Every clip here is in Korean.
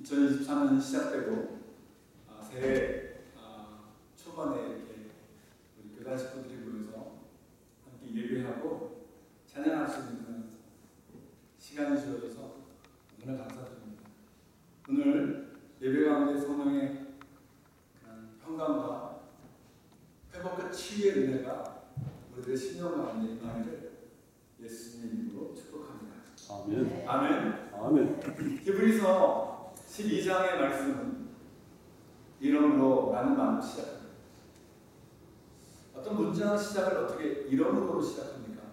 2023년이 시작되고 새해 초반에 이렇게 우리 교단 식구들이 모여서 함께 예배하고 찬양할 수 있는 그런 시간이 주어져서 너무나 감사드립니다. 오늘 예배 가운데 성령의 그런 평강과 회복과 치유의 은혜가 우리들의 심령 가운데 임하기를 예수님의 이름으로 축복합니다. 아멘. 아멘. 아멘. 히브리서 12장의 말씀은 이름으로 라는 말로 시작합니다. 어떤 문장 시작을 어떻게 이름으로 시작합니까?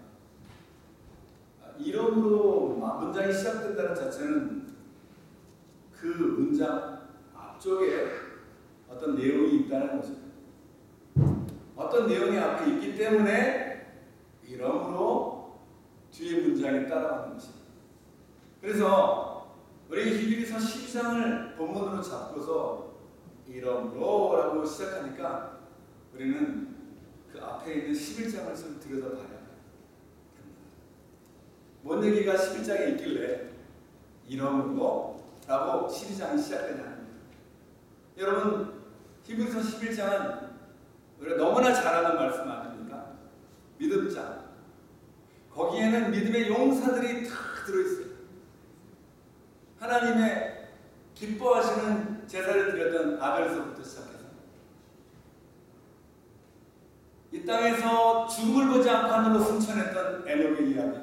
이름으로 문장이 시작된다는 자체는 그 문장 앞쪽에 어떤 내용이 있다는 거죠. 어떤 내용이 앞에 있기 때문에 이름으로 뒤에 문장이 따라가는 것입니다. 그래서 우리 히브리서 12장을 본문으로 잡고서 이름으로라고 시작하니까 우리는 그 앞에 있는 11장을 좀 들여다봐야 됩니다. 뭔 얘기가 11장에 있길래 이름으로라고 12장이 시작되냐 합니다. 여러분, 히브리서 11장은 우리가 너무나 잘 아는 말씀 아닙니까? 믿음장. 거기에는 믿음의 용사들이 다 들어있어요. 하나님의 기뻐하시는 제사를 드렸던 아벨서부터 시작해서 이 땅에서 죽음을 보지 않고 하늘로 승천했던 에녹의 이야기,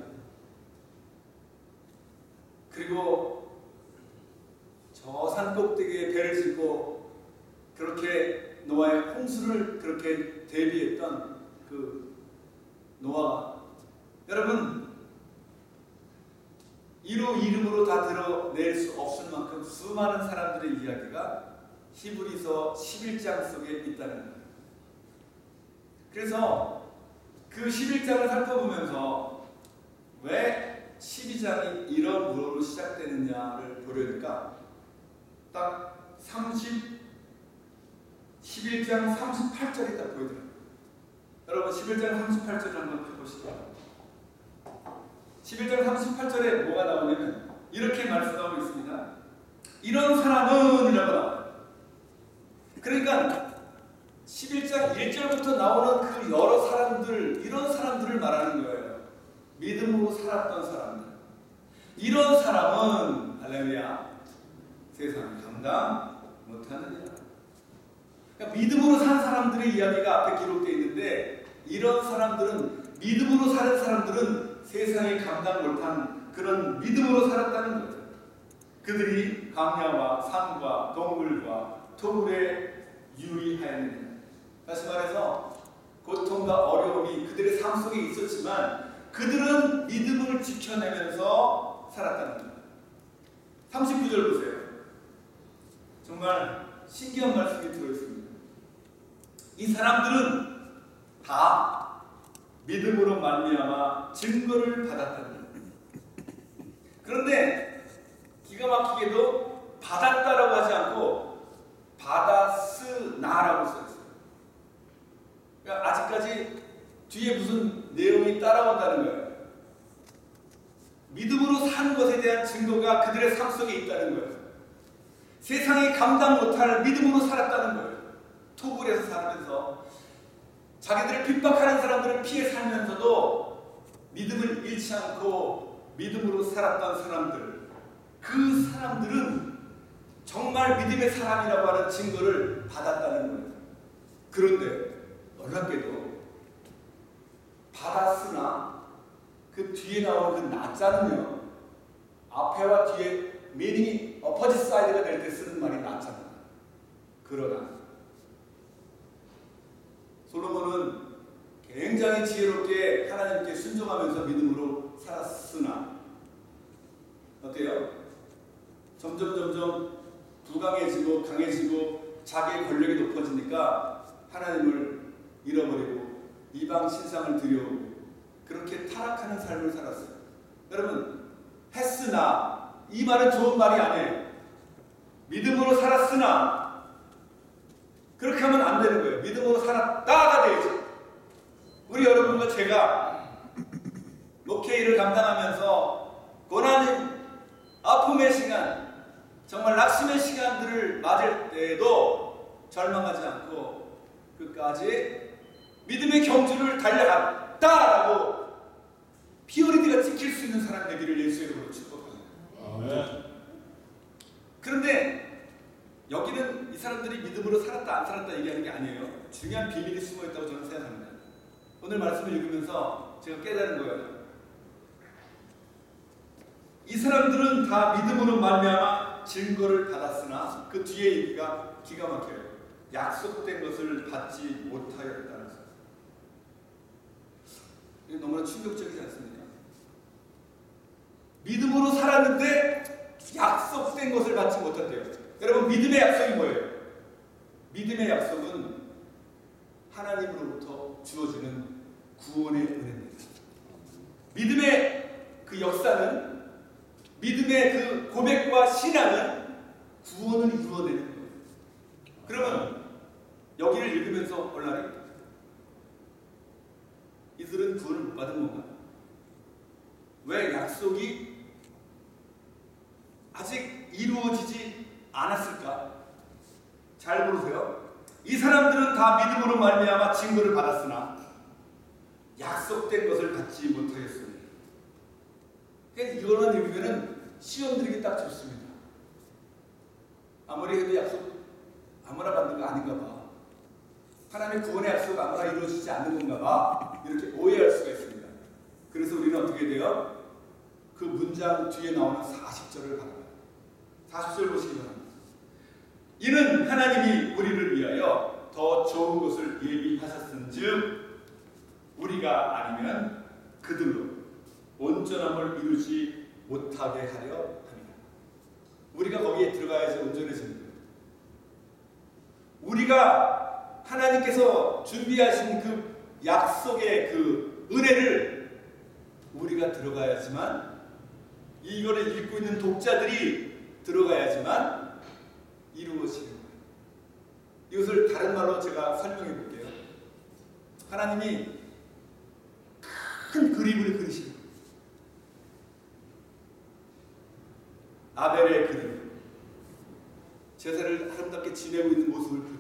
그리고 저 산 꼭대기에 배를 짓고 그렇게 노아의 홍수를 그렇게 대비했던 그 노아가, 여러분, 이름으로 다 드러낼 수 없을 만큼 수많은 사람들의 이야기가 히브리서 11장 속에 있다는 거예요. 그래서 그 11장을 살펴보면서 왜 12장이 이름으로 시작되느냐를 보려니까 딱 11장 38절이 딱 보이더라고요. 여러분, 11장 38절을 한번 펴보시죠. 11장 38절에 뭐가 나오냐면 이렇게 말씀하고 있습니다. 이런 사람은 이라고 나와요. 그러니까 11장 1절부터 나오는 그 여러 사람들, 이런 사람들을 말하는 거예요. 믿음으로 살았던 사람들. 이런 사람은 할렐루야, 세상을 감당 못하느니라. 그러니까 믿음으로 산 사람들의 이야기가 앞에 기록되어 있는데, 이런 사람들은, 믿음으로 사는 사람들은 세상이 감당 못한 그런 믿음으로 살았다는 거죠. 그들이 광야와 산과 동굴과 토굴에 유의하였느니라. 다시 말해서 고통과 어려움이 그들의 삶 속에 있었지만 그들은 믿음을 지켜내면서 살았다는 거예요. 39절 보세요. 정말 신기한 말씀이 들어있습니다. 이 사람들은 다 믿음으로 말미암아 증거를 받았다는 거예요. 그런데 기가 막히게도 받았다라고 하지 않고 받았으나라고 써 있어요. 그러니까 아직까지 뒤에 무슨 내용이 따라온다는 거예요. 믿음으로 사는 것에 대한 증거가 그들의 삶 속에 있다는 거예요. 세상이 감당 못할 믿음으로 살았다는 거예요. 토굴에서 살면서 자기들을 핍박하는 사람들을 피해 살면서도 믿음을 잃지 않고 믿음으로 살았던 사람들, 그 사람들은 정말 믿음의 사람이라고 하는 증거를 받았다는 거예요. 그런데 놀랍게도 받았으나 그 뒤에 나오는 그 나자는요, 앞에와 뒤에 미닝이 어퍼지트 사이드가 될 때 쓰는 말이 나자입니다. 그러나 솔로몬은 굉장히 지혜롭게 하나님께 순종하면서 믿음으로 살았으나 어때요? 점점 부강해지고 강해지고 자기의 권력이 높아지니까 하나님을 잃어버리고 이방 신상을 들여오고 그렇게 타락하는 삶을 살았어요. 여러분, 했으나, 이 말은 좋은 말이 아니에요. 믿음으로 살았으나 그렇게 하면 안 되는 거예요. 믿음으로 살았다가 되죠. 우리 여러분과 제가 목회 일을 감당하면서 고난의 아픔의 시간, 정말 낙심의 시간들을 맞을 때에도 절망하지 않고 끝까지 믿음의 경주를 달려갔다라고 피오리드가 찍힐 수 있는 사람 되기를 예수의 이름으로 축복합니다. 그런데 여기는 이 사람들이 믿음으로 살았다 안 살았다 얘기하는 게 아니에요. 중요한 비밀이 숨어있다고 저는 생각합니다. 오늘 말씀을 읽으면서 제가 깨달은 거예요. 이 사람들은 다 믿음으로 말미암아 증거를 받았으나 그 뒤에 얘기가 기가 막혀요. 약속된 것을 받지 못하였다는 것. 이게 너무나 충격적이지 않습니까? 믿음으로 살았는데 약속된 것을 받지 못했대요. 여러분, 믿음의 약속이 뭐예요? 믿음의 약속은 하나님으로부터 주어지는 구원의 은혜입니다. 믿음의 그 역사는, 믿음의 그 고백과 신앙은 구원을 이루어내는 거예요. 그러면 여기를 읽으면서 얼라리 이들은 구원을 못 받은 건가? 왜 약속이 아직 이루어지지 않았을까? 잘 보세요. 이 사람들은 다 믿음으로 말미암아 증거를 받았으나 약속된 것을 받지 못하였습니다. 그러니까 이거만 읽으면 시험 들기 딱 좋습니다. 아무리 해도 약속 아무나 받는 거 아닌가 봐. 하나님의 구원의 약속 아무나 이루어지지 않는 건가 봐. 이렇게 오해할 수가 있습니다. 그래서 우리는 어떻게 돼요? 그 문장 뒤에 나오는 40절을 바랍니다. 40절 보시기 바랍니다. 이는 하나님이 우리를 위하여 더 좋은 것을 예비하셨은즉 우리가 아니면 그들로 온전함을 이루지 못하게 하려 합니다. 우리가 거기에 들어가야지 온전해집니다. 우리가 하나님께서 준비하신 그 약속의 그 은혜를 우리가 들어가야지만, 이거를 읽고 있는 독자들이 들어가야지만 이루어지는 거예요. 이것을 다른 말로 제가 설명해 볼게요. 하나님이 큰 그림을 그리시는 거예요. 아벨의 그림, 제사를 아름답게 지내고 있는 모습을 그리는,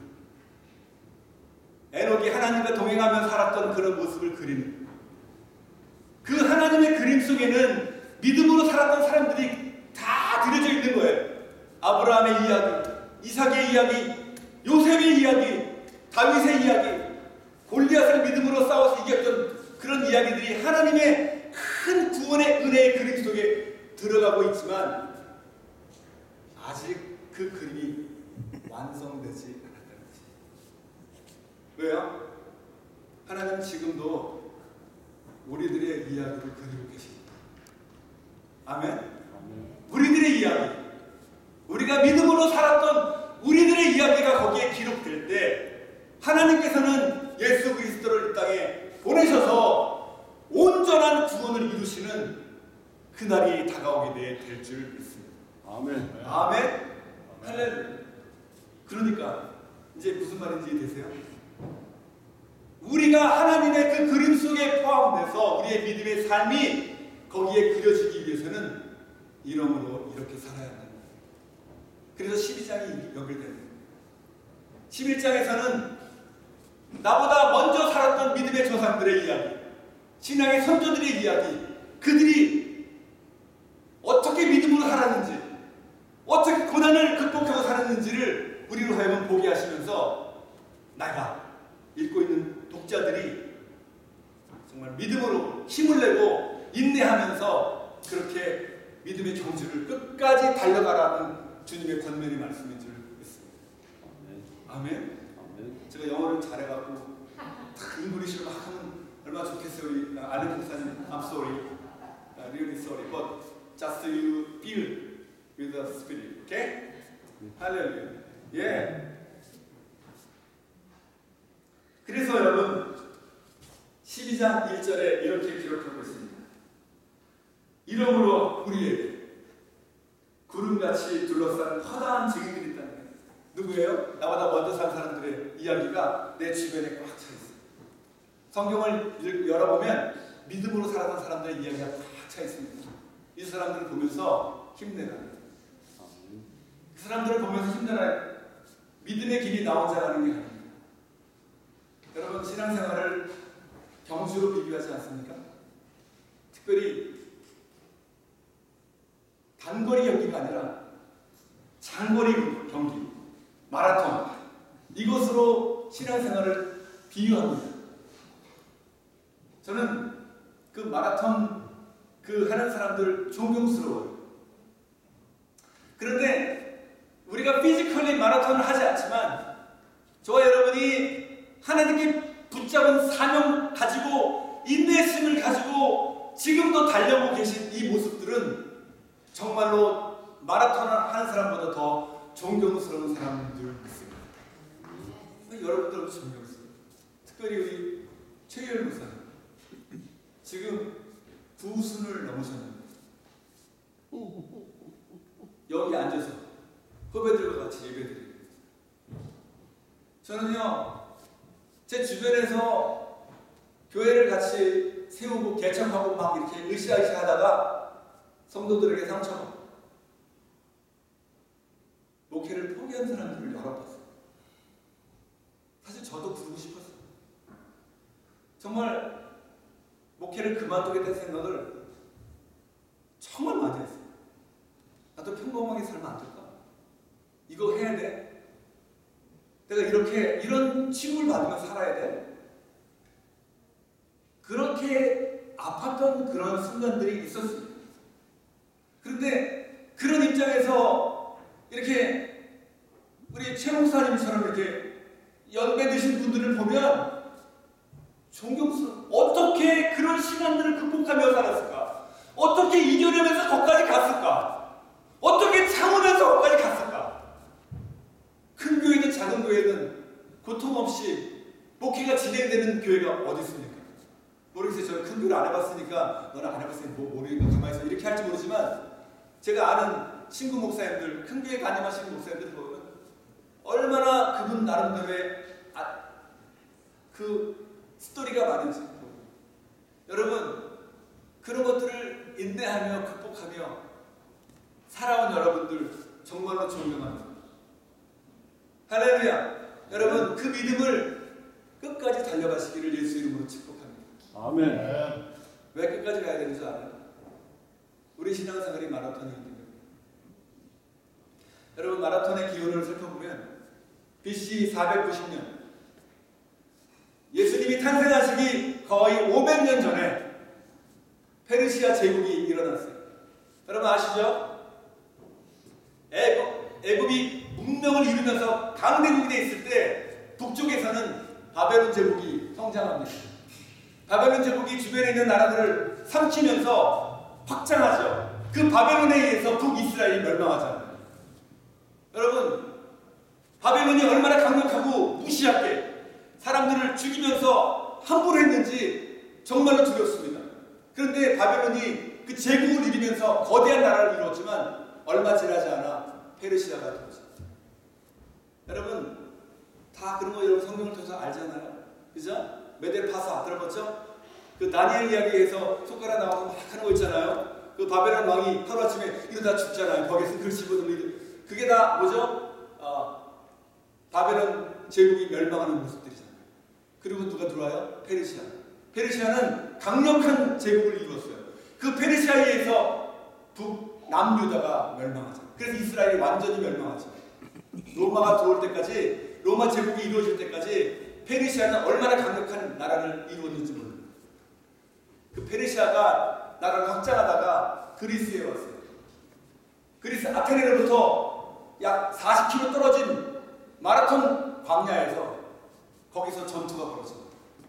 에녹이 하나님과 동행하며 살았던 그런 모습을 그리는, 그 하나님의 그림 속에는 믿음으로 살았던 사람들이 다 들여져 있는 거예요. 아브라함의 이야기, 이삭의 이야기, 요셉의 이야기, 다윗의 이야기, 골리앗을 믿음으로 싸워서 이겼던 그런 이야기들이 하나님의 큰 구원의 은혜의 그림 속에 들어가고 있지만 아직 그 그림이 완성되지 않았다는 것입니다. 왜요? 하나님은 지금도 우리들의 이야기를 그리고 계십니다. 아멘? 우리들의 이야기, 우리가 믿음으로 살았던 우리들의 이야기가 거기에 기록될 때 하나님께서는 예수 그리스도를 이 땅에 보내셔서 온전한 구원을 이루시는 그날이 다가오게 될 줄 믿습니다. 아멘. 아멘. 할렐루야. 그러니까 이제 무슨 말인지 이해되세요? 우리가 하나님의 그 그림 속에 포함돼서 우리의 믿음의 삶이 거기에 그려지기 위해서는 이러므로 이렇게 살아야 한다는 거예요. 그래서 12장이 연결되는 거예요. 11장에서는 나보다 먼저 살았던 믿음의 조상들의 이야기, 신앙의 선조들의 이야기, 그들이 어떻게 믿음으로 살았는지, 어떻게 고난을 극복하고 살았는지를 우리로 하여금 보게 하시면서 내가 읽고 있는 독자들이 정말 믿음으로 힘을 내고 인내하면서 그렇게 믿음의 경주를 끝까지 달려가라는 주님의 권면의 말씀인 줄 믿습니다. 아멘. 제가 영어를 잘해갖고 잉글리시로 막 하면 얼마나 좋겠어요. 우리 아는 목사님, I'm sorry, really sorry, but just you feel with the spirit, okay? 할렐루야. 예. 그래서 여러분 12장 1절에 이렇게 기록하고 있습니다. 이러므로 우리에게 구름같이 둘러싼 커다란 증인들이 있다는 거예요. 누구예요? 나보다 먼저 산 사람들의 이야기가 내 주변에 꽉 차 있어요. 성경을 열어보면 믿음으로 살아간 사람들의 이야기가 꽉 차 있습니다. 이 사람들을 보면서 힘내라. 순전한 믿음의 길이 나온 자라는 게 아닙니다. 여러분, 신앙생활을 경주로 비교하지 않습니까? 특별히 단거리 경기가 아니라 장거리 경기, 마라톤, 이것으로 신앙생활을 비유합니다. 저는 그 마라톤 하는 사람들 존경스러워요. 그런데 우리가 피지컬리 마라톤을 하지 않지만 저와 여러분이 하나님께 붙잡은 사명 가지고 인내심을 가지고 지금도 달려오고 계신 이 모습들은 정말로 마라톤을 하는 사람보다 더 존경스러운 사람들 있습니다. 여러분들도 존경스러워요. 특별히 우리 최유열 목사님 지금 9순을 넘으셨는데 여기 앉아서 후배들과 같이 예배드립니다. 저는요, 제 주변에서 교회를 같이 세우고 개척하고 막 이렇게 으쌰으쌰 하다가 성도들에게 상처받고 목회를 포기한 사람들을 여러 봤어요. 사실 저도 그러고 싶었어요. 정말 목회를 그만두겠다는 생각을 정말 많이 했어요. 나도 평범하게 살면 안 될까? 이거 해야 돼? 내가 이런 취급을 받으면 살아야 돼? 그렇게 아팠던 그런 순간들이 있었습니다. 그런데 그런 입장에서 이렇게 우리 최 목사님처럼 이렇게 연배 드신 분들을 보면 존경스러워. 어떻게 그런 시간들을 극복하며 살았을까? 어떻게 이겨내면서 거기까지 갔을까? 어떻게 참으면서 거기까지 갔을까? 큰 교회든 작은 교회든 고통 없이 목회가 진행되는 교회가 어디 있습니까? 모르겠어요. 저는 큰 교회를 안 해봤으니까 너는 안 해봤으니까 모르니까 가만히 있어 이렇게 할지 모르지만 제가 아는 친구 목사님들, 큰 교회 가님하시는 목사님들 보면 얼마나 그분 나름대로의 그 스토리가 많은지. 여러분, 그런 것들을 인내하며 극복하며 살아온 여러분들 정말로 존경합니다. 할렐루야. 여러분, 그 믿음을 끝까지 달려가시기를 예수 이름으로 축복합니다. 아멘. 왜 끝까지 가야 되는 줄 알아요? 우리 신앙생활이 마라톤이기 때문에. 여러분, 마라톤의 기원을 살펴보면 BC 490년 예수님이 탄생하시기 거의 500년 전에 페르시아 제국이 일어났어요. 여러분 아시죠? 애굽이 문명을 이루면서 강대국이 돼 있을 때 북쪽에서는 바벨론 제국이 성장합니다. 바벨론 제국이 주변에 있는 나라들을 삼키면서 확장하죠. 그 바벨론에 의해서 북이스라엘이 멸망하잖아요. 여러분, 바벨론이 얼마나 강력하고 무시하게 사람들을 죽이면서 함부로 했는지 정말로 두렵습니다. 그런데 바벨론이 그 제국을 이루면서 거대한 나라를 이루었지만 얼마 지나지 않아 페르시아가 들어오죠. 여러분, 다 그런 거 여러분 성경을 통해서 알잖아요. 그죠? 메델파사 들어봤죠? 그 다니엘 이야기에서 손가락 나와서 막 하는 거 있잖아요. 그 바벨론 왕이 하루아침에 이러다 죽잖아요. 거기서 글씨 보는 그게 다 뭐죠? 바벨론 제국이 멸망하는 모습들이잖아요. 그리고 누가 들어와요? 페르시아. 페르시아는 강력한 제국을 이루었어요. 그 페르시아에 의해서 남유다가 멸망하죠. 그래서 이스라엘이 완전히 멸망하죠. 로마가 들어올 때까지, 로마 제국이 이루어질 때까지 페르시아는 얼마나 강력한 나라를 이루었는지 몰라요. 그 페르시아가 나라를 확장하다가 그리스에 왔어요. 그리스 아테네로부터 약 40km 떨어진 마라톤 광야에서 거기서 전투가 벌어집니다.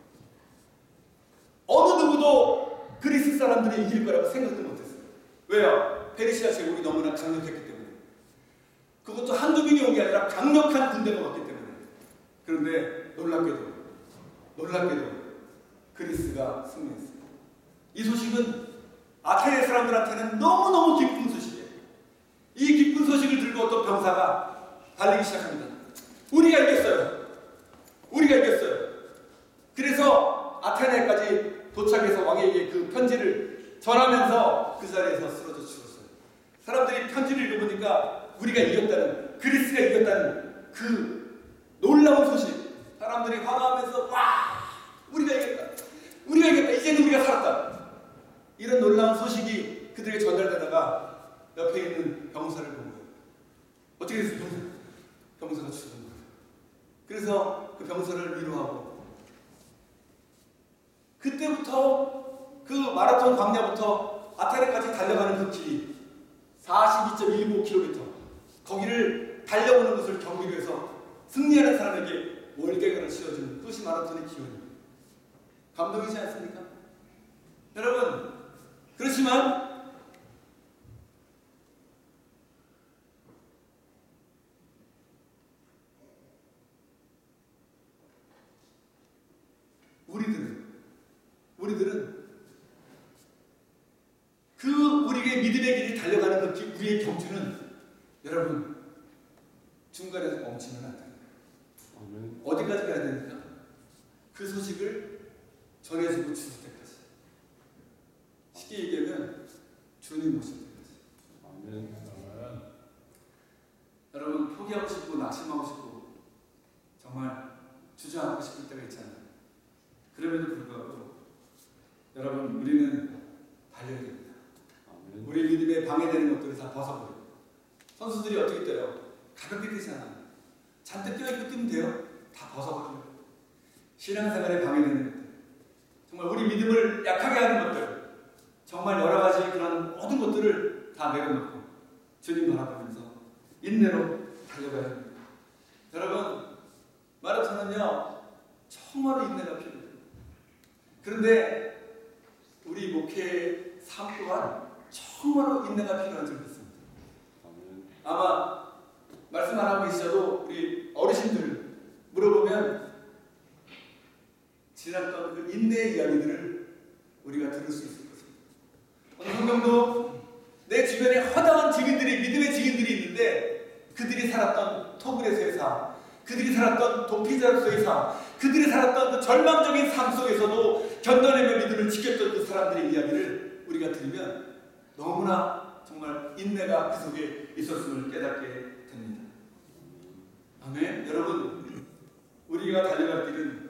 어느 누구도 그리스 사람들이 이길 거라고 생각도 못했어요. 왜요? 페르시아 제국이 너무나 강력했기 때문에. 그것도 한두 명이 온 게 아니라 강력한 군대가 왔기 때문에. 그런데 놀랍게도 그리스가 승리했어요. 이 소식은 아테네 사람들한테는 너무너무 기쁜 소식이에요. 이 기쁜 소식을 들고 어떤 병사가 달리기 시작합니다. 우리가 이겼어요. 그래서 아테네까지 도착해서 왕에게 그 편지를 전하면서 그 자리에서 쓰러져 죽었어요. 사람들이 편지를 읽어보니까 우리가 이겼다는, 그리스가 이겼다는 이긴다는 그 놀라운 소식, 사람들이 환호하면서 와, 우리가 이겼다, 우리가 이겼다, 이제는 우리가 살았다, 이런 놀라운 소식이 그들에게 전달되다가 옆에 있는 병사를 본 거예요. 어떻게 됐어요? 병사가 죽은 거예요. 그래서 그 병사를 위로하고, 그때부터 그 마라톤 광야부터 아테네까지 달려가는 그 길이 42.15km, 거기를 달려오는 것을 경비로 해서 승리하는 사람에게 월계관을 씌워주는 그것이 마라톤의 기원입니다. 감동이지 않습니까? 여러분, 그렇지만 우리들은 그 우리의 믿음의 길을 달려가는 그 우리의 경주는 여러분 중간에서 멈추면 안 됩니다. 어디까지 가야 됩니까? 그 소식을 전해주고 죽을 때까지. 쉽게 얘기하면 주님 오실 때까지. 아멘. 여러분, 포기하고 싶고 낙심하고 싶고 정말 주저앉고 싶을 때가 있잖아요. 그럼에도 불구하고 여러분, 우리는 달려야 됩니다. 아멘. 우리 믿음에 방해되는 것들을 다 벗어버려요. 선수들이 어떻게 뛰어요? 가볍게 뛰잖아요. 잔뜩 뛰어있고 뛰면 돼요? 다 벗어버려요. 신앙생활에 방해되는 것들, 정말 우리 믿음을 약하게 하는 것들, 정말 여러 가지 그런 모든 것들을 다 내려놓고 주님 바라보면서 인내로 달려가야 합니다. 여러분, 마라톤은요 정말로 인내가 필요해요. 그런데 우리 목회의 삶 또한 정말로 인내가 필요한 점이 있습니다. 아마 말씀 안 하고 계시셔도 우리 어르신들 물어보면 지났던 그 인내의 이야기들을 우리가 들을 수 있을 것입니다. 오늘 성경도 내 주변에 허다한 증인들이, 믿음의 증인들이 있는데 그들이 살았던 토굴에서의 삶, 그들이 살았던 도피자로서의 삶, 그들이 살았던 그 절망적인 삶 속에서도 견뎌내며 믿음을 지켰던 그 사람들의 이야기를 우리가 들으면 너무나 정말 인내가 그 속에 있었음을 깨닫게 됩니다. 아멘. 여러분, 우리가 달려갈 길은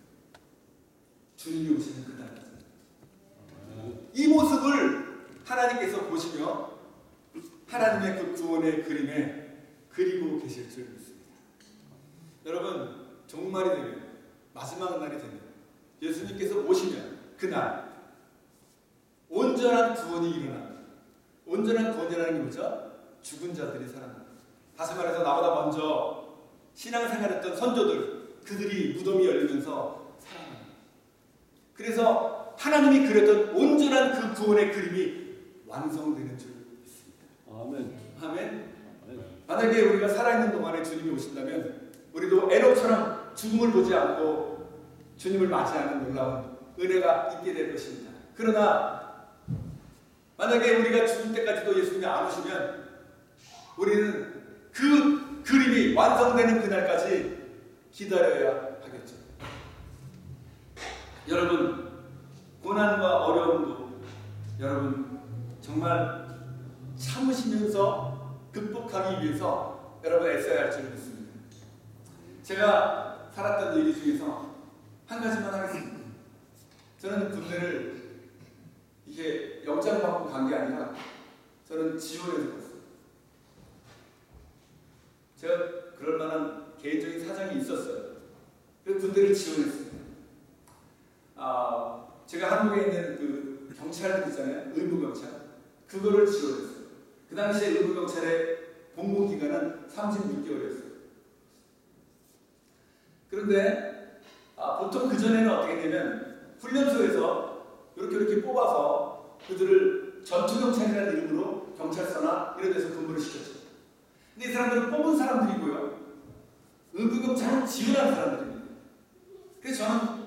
주님이 오시는 그날입니다. 이 모습을 하나님께서 보시며 하나님의 그 구원의 그림에 그리고 계실 줄 믿습니다. 여러분, 종말이 되면, 마지막 날이 되면 예수님께서 오시면 그날 온전한 구원이 일어납니다. 온전한 구원이라는 게 뭐죠? 죽은 자들이 살아납니다. 다시 말해서 나보다 먼저 신앙생활했던 선조들, 그들이 무덤이 열리면서 살아납니다. 그래서 하나님이 그렸던 온전한 그 구원의 그림이 완성되는 줄 믿습니다. 아멘. 아멘. 만약에 우리가 살아있는 동안에 주님이 오신다면 우리도 에녹처럼 죽음을 보지 않고 주님을 맞이하는 놀라운 은혜가 있게 될 것입니다. 그러나 만약에 우리가 죽을 때까지도 예수님이 안 오시면 우리는 그 그림이 완성되는 그날까지 기다려야 하겠죠. 여러분, 고난과 어려움도 여러분 정말 참으시면서 극복하기 위해서 여러분 애써야 할 줄 믿습니다. 제가 살았던 얘기 중에서 한 가지만 하겠습니다. 저는 군대를 이게 영장 받고 간 게 아니라 저는 지원해서 갔어요. 제가 그럴 만한 개인적인 사정이 있었어요. 그래서 군대를 지원했습니다. 제가 한국에 있는 그 경찰들 있잖아요. 의무경찰. 그거를 지원했어요. 그 당시에 의무경찰의 복무기간은 36개월이었어요. 그런데 보통 그전에는 어떻게 되냐면 훈련소에서 이렇게 뽑아서 그들을 전투경찰이라는 이름으로 경찰서나 이런 데서 근무를 시켰죠. 근데 이 사람들은 뽑은 사람들이고요. 의무경찰은 지원한 사람들입니다. 그래서 저는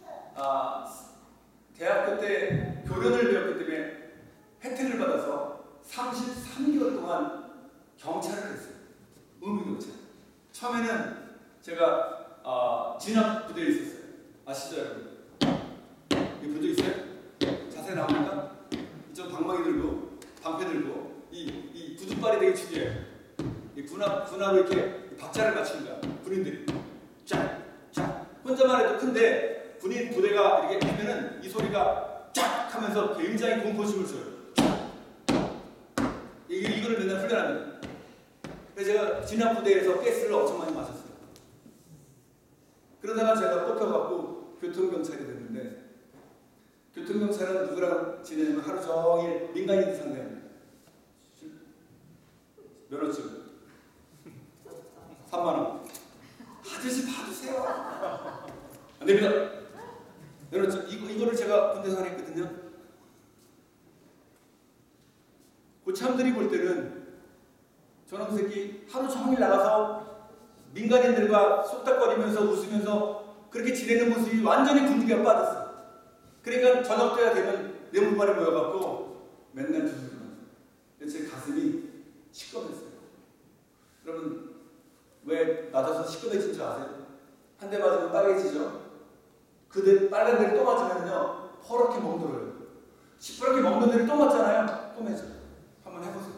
대학교 때 교련을 배웠기 때문에 혜택을 받아서 33개월 동안 경찰을 했어요. 의무경찰. 처음에는 제가 진압 부대에 있었어요. 아시죠, 여러분? 이거 본 적 있어요? 자세히 나옵니까? 이쪽 방망이 들고 방패 들고 이 구두발이 되게 중요해요. 이 분화로 이렇게 박자를 맞추는 거야. 군인들이 쫙 혼자만 해도 큰데 군인 부대가 이렇게 하면은 이 소리가 쫙 하면서 굉장히 공포심을 줘요. 이거를 맨날 훈련합니다. 그래서 제가 진압 부대에서 가스를 엄청 많이 마셨어요. 그러다가 제가 뽑혀갖고 교통경찰이 됐는데, 교통경찰은 누구랑 지내냐면 하루 종일 민간인들 상대합니다. 면허증 3만원. 아저씨 봐주세요. 안 됩니다. 면허증. 이거를 제가 군대 생활했거든요. 고참들이 볼 때는 저놈 새끼 하루 종일 나가서 민간인들과 속닥거리면서 웃으면서 그렇게 지내는 모습이 완전히 군기가 빠졌어. 그러니까 저녁 때가 되면 내 몸만에 모여갖고 맨날 주술만. 제 가슴이 시꺼맸어요. 여러분 왜 맞아서 시꺼매진 줄 아세요? 한 대 맞으면 빨개지죠? 그 빨간 데를 또 맞으면요 퍼렇게 멍들어요. 시퍼렇게 먹는 데를 또 맞잖아요. 또 매죠. 한번 해보세요.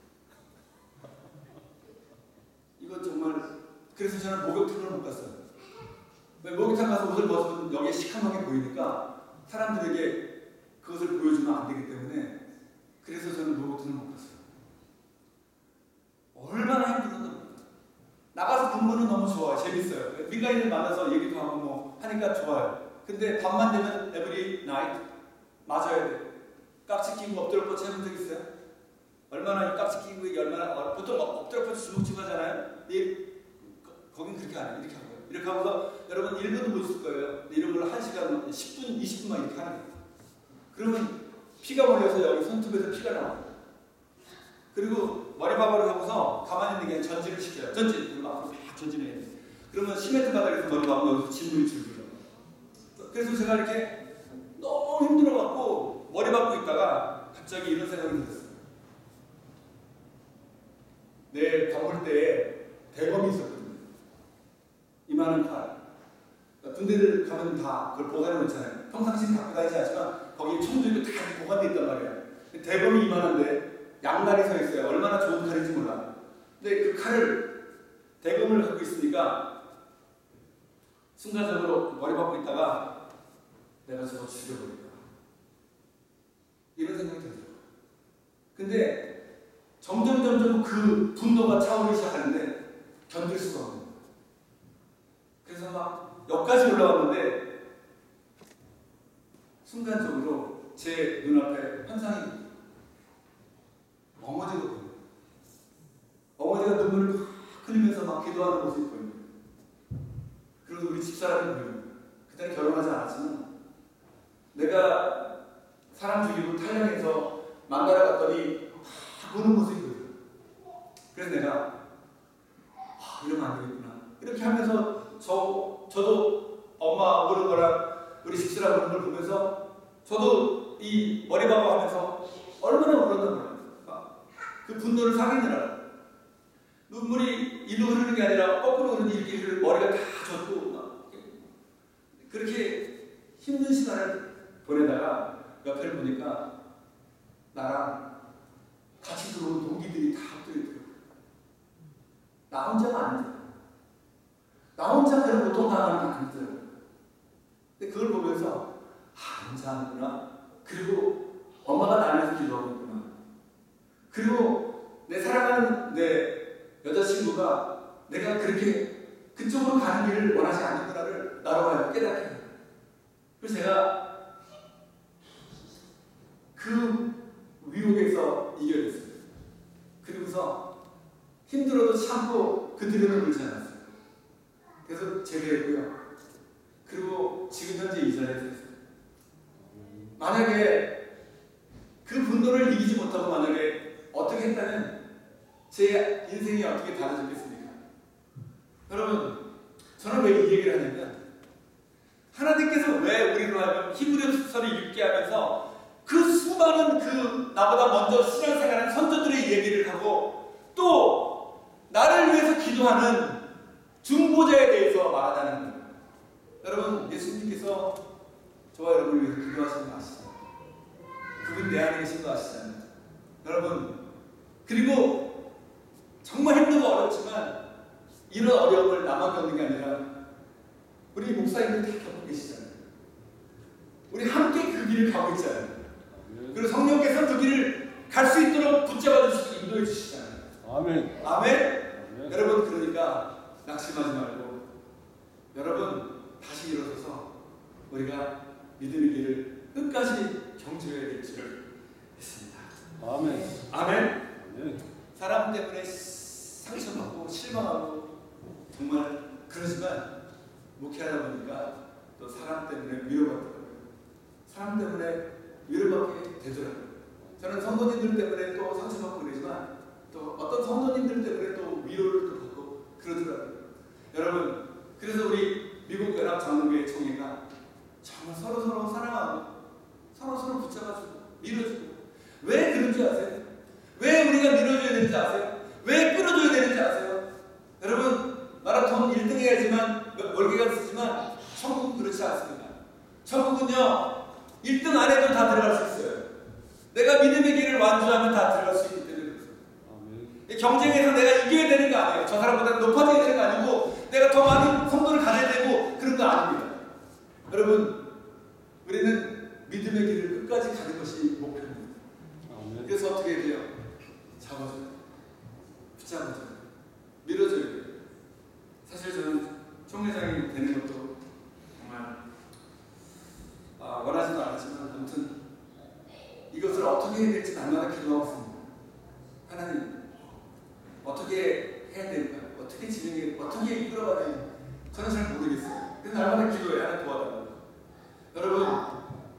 이거 정말. 그래서 저는 목욕탕을 못 갔어요. 왜 목욕탕 가서 옷을 벗으면 여기에 시커멓게 보이니까 사람들에게 그것을 보여주면 안 되기 때문에. 그래서 저는 목욕탕을 못 갔어요. 얼마나 힘들었나. 나가서 근무는 너무 좋아요. 재밌어요. 민간인을 만나서 얘기도 하고 뭐 하니까 좋아요. 근데 밤만 되면 every night 맞아야 돼. 깍지 끼고 엎드려 뻗치 해본 적 있어요? 얼마나 이 깍지 끼고 얼마나 보통 엎드려 뻗치 주먹치고 하잖아요. 거긴 그렇게 안 해요. 이렇게 하고요. 이렇게 하고서 여러분 1분도 못 쓸 거예요. 이런 걸로 1시간, 10분, 20분만 이렇게 하는 거예요. 그러면 피가 몰려서 여기 손톱에서 피가 나와요. 그리고 머리바바를 하고서 가만히 있는 게 아니라 전진을 시켜요. 전진! 그리고 앞으로 막 전진해야 돼요. 그러면 시멘트 바닥에서 머리바바 여기서 진물이 줄고요. 그래서 제가 이렇게 너무 힘들어갖고 머리 박고 있다가 갑자기 이런 생각이 들었어요. 내 건물대에 대검이 있었거든요. 이만한 칼. 그러니까 군대들 가면 다 그걸 보관해 놓잖아요. 평상시는 갖고 다니지 않지만 거기에 총도 있고 다 보관돼 있단 말이에요. 대검이 이만한데 양날이 서 있어요. 얼마나 좋은 칼인지 몰라. 근데 그 칼을 대검을 갖고 있으니까 순간적으로 머리 박고 있다가 내가 저거 죽여버릴까 이런 생각이 들더라고요. 근데 점점 그 분노가 차오르기 시작하는데 견딜 수가 없는 거예요. 그래서 막 역까지 올라왔는데 순간적으로 제 눈앞에 환상이 어머니가 보여요. 어머니가 눈물을 막 흘리면서 막 기도하는 모습이 보여요. 그리고 우리 집사람이 보여요. 그때는 결혼하지 않았지만 내가 사람 죽이고 탈영해서 만나러 갔더니 막 보는 모습이 보여요. 그래서 내가 이러면 안 되겠구나. 이렇게 하면서 저도 엄마 오는 거랑 우리 집사람 오는 걸 보면서 저도 이 머리박고 하면서 얼마나 울었나 몰라요. 그 분노를 상기느라고. 눈물이 일로 흐르는 게 아니라 거꾸로 흐르는 이렇게 머리가 다 젖고 막 그렇게 힘든 시간을 보내다가 옆에를 보니까 나랑 같이 들어온 동기들이 다 엎드려 있더라고요. 나 혼자가 아니더라고요. 나 혼자 그런 고통당하는 게 아니더라고요. 근데 그걸 보면서 혼자하는구나. 그리고 엄마가 나를 위해서 기도하고 있구나. 그리고 내 사랑하는 내 여자친구가 내가 그렇게 그쪽으로 가는 길을 원하지 않는구나를 나로 하여금 깨닫게 해요. 그래서 제가 그 위옥에서 이겨냈어요. 그리고서 힘들어도 참고 그 뒤로는 울지 않았어요. 그래서 제대했고요. 그리고 지금 현재 이 자리에 서 있어요. 만약에 그 분노를 이기지 못하고 만약에 어떻게 했다면 제 인생이 어떻게 달라졌겠습니까? 여러분, 저는 왜 이 얘기를 하냐면 하나님께서 왜 우리로 하여금 히브리서를 읽게 하면서 그 수많은 그 나보다 먼저 신앙생활한 선조들의 얘기를 하고 또 나를 위해서 기도하는 중보자에 대해서 말하자는 거예요. 여러분, 예수님께서 저와 여러분을 위해서 기도하시는 거 아시죠? 그분 내 안에 계신 거 아시잖아요. 여러분, 그리고 정말 힘들고 어렵지만 이런 어려움을 나만 겪는 게 아니라 우리 목사님들 다 겪고 계시잖아요. 우리 함께 그 길을 가고 있잖아요. 그리고 성령께서 그 길을 갈 수 있도록 붙잡아 주시고 인도해 주시잖아요. 아멘. 아멘. 여러분, 그러니까 낙심하지 말고 여러분 다시 일어서서 우리가 믿음의 길을 끝까지 경주해야 될 줄을 믿습니다. 아멘. 아멘. 아멘. 사람 때문에 상처받고 실망하고 정말 그러지만 목회하다 보니까 또 사람 때문에 위로받더라고요. 사람 때문에 위로받게 되더라고요. 저는 성도님들 때문에 또 상처받고 그러지만 또 어떤 성도님들 때문에 또 위로를 또 받고 그러더라고요. 여러분, 그래서 우리 미국 연합 장로교회 총회가 정말 서로 사랑하고 서로 붙잡아주고 밀어주고. 왜 그런지 아세요? 왜 우리가 밀어줘야 되는지 아세요? 왜 끌어줘야 되는지 아세요? 여러분, 마라톤 1등 해야지만 멀게가 쓰지만 천국은 그렇지 않습니다. 천국은요 1등 안 해도 다 들어갈 수 있어요. 내가 믿음의 길을 완주하면 다 들어갈 수 있기 때문에 그렇습니다. 경쟁에서 내가 이겨야 되는 거 아니에요. 저 사람보다 높아져야 되는 거 아니고 내가 더 많은 성도를 가져야 되고 그런 거 아닙니다. 여러분, 우리는 믿음의 길을 끝까지 가는 것이 목표입니다. 그래서 어떻게 해야 돼요? 잡아줘야 돼요. 붙잡아줘야 돼요. 밀어줘야 돼요. 사실 저는 총회장이 되는 것도 정말 원하지도 않았지만 아무튼 이것을 어떻게 해야 될지 날마다 기도하고 있습니다. 하나님, 어떻게 해야 될까요? 어떻게 진행해, 어떻게 이끌어가야 되는지 저는 잘 모르겠어요. 그래서 날마다 기도해. 하나님 도와달라고. 여러분,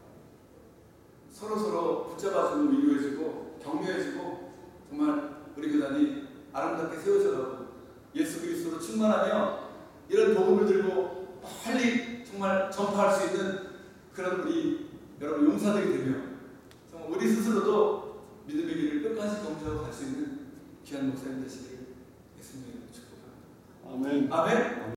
서로 붙잡아주고 위로해주고 격려해주고 정말 우리 교단이 아름답게 세워져가고 예수 그리스도로 충만하며 이런 복음을 들고 빨리 정말 전파할 수 있는 그런 우리 여러분 용사들이 되며 정말 우리 스스로도 믿음의 길을 끝까지 경주하고 갈 수 있는 귀한 목사님 되시길 예수님의 이름으로 축복합니다. 아멘. 아멘.